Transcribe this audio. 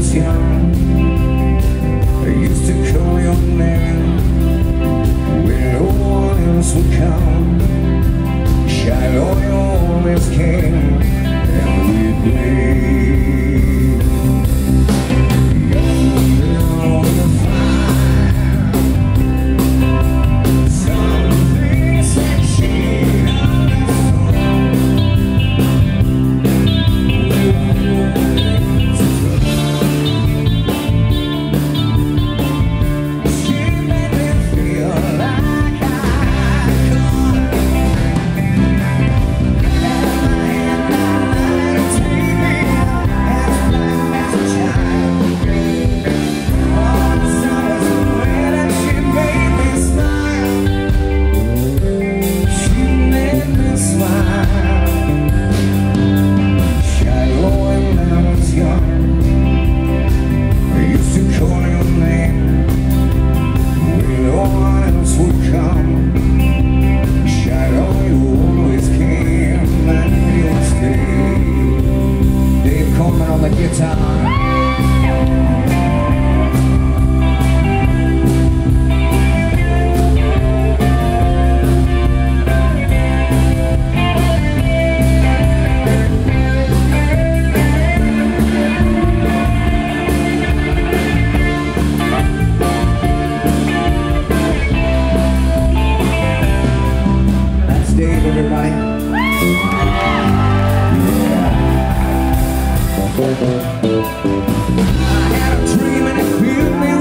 was young, I used to call your name when no one else would come. Shilo, you always came, and we played. Yonder on the fire, some things that she Corman on the guitar. That's Dave, everybody. I had a dream and it filled me